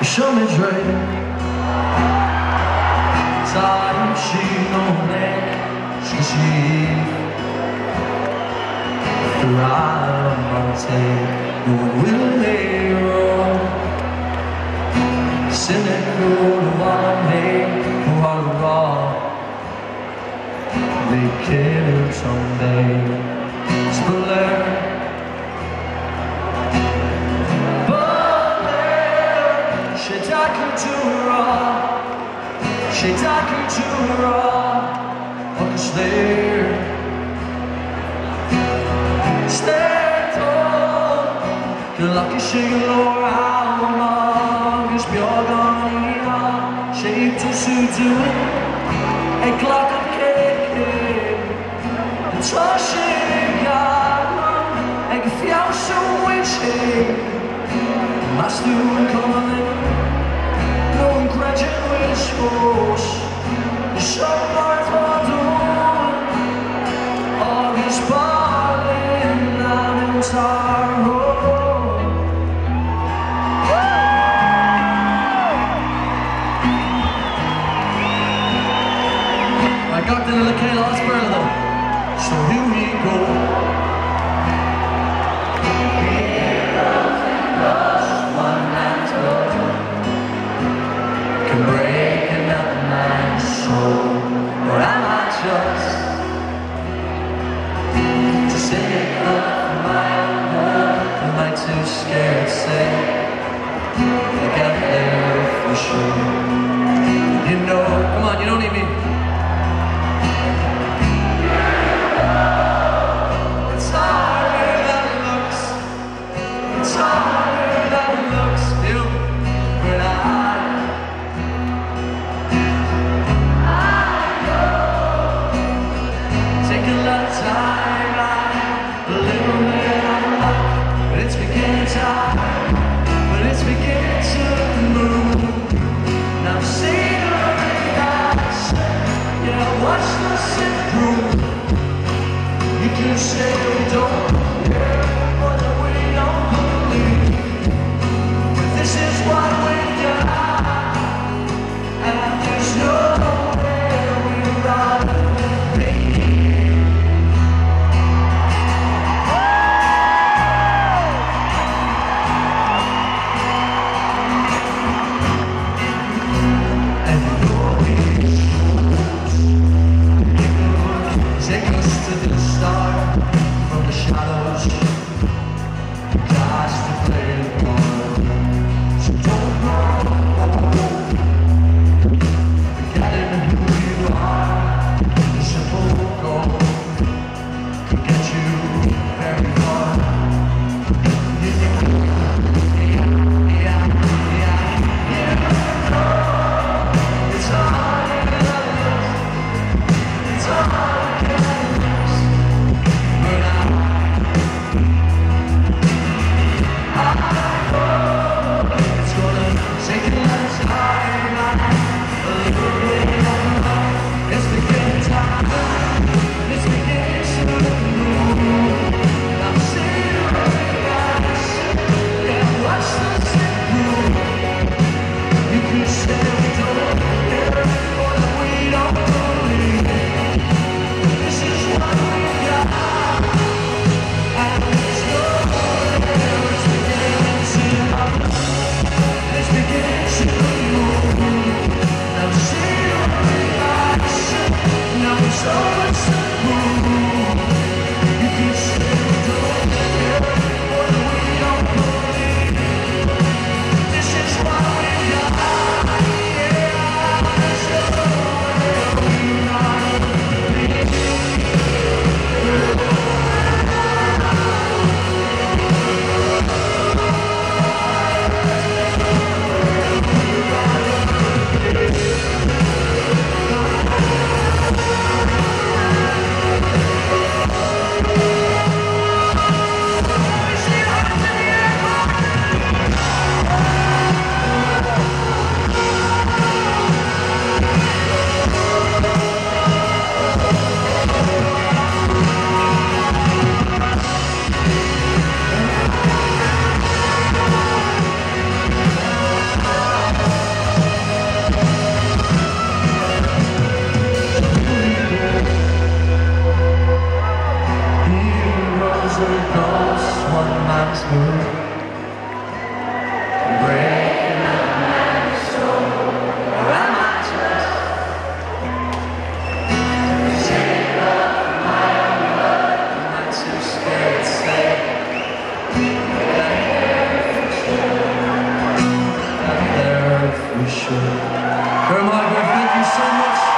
Przemyślej, zanim silny krzyż throughout mountain, no one will lay wrong. Cynical, one day, one wrong. They kill him someday. Spiller. She talking to her on the stair. Stay tall, the lucky shigger out long is björn shape to suit a clock of cake. The tossing garden, and if you're so wishing, must do coming. No graduate schools, the summer for dawn, August falling down in sorrow. I got the little Kayla Osborne, so here we go. Breaking up my soul, or am I just to sing it up my own heart? Am I too scared to say I got there for sure? You know, come on, you don't need me. It's harder than it looks. It's harder than it looks. Still, but you say we don't care, but we don't believe. This is what we've done, and there's nowhere we'd rather be. And these fools take us to the start. From the shadows, just to play the part. So don't go, forgetting who you are. The simple goal can get you very far. It's hard, it's hard. a ghost, one man's mood, breaking a man's soul. Or am I just singing up my own blood? Am I too scared to say I'm there for sure? Margaret, thank you so much.